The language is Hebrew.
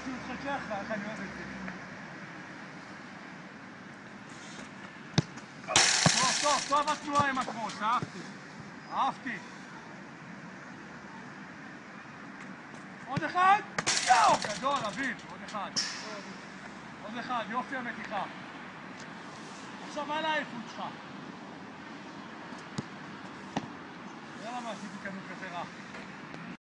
עשינו אותך ככה, איך אני אוהב את זה. טוב התנועה עם הקרוס, אהבתי. עוד אחד? יאו, גדול, אביב, עוד אחד, יופי המתיחה. עכשיו מה לעייפות שלך? תראה למה עשיתי כדור כזה רע.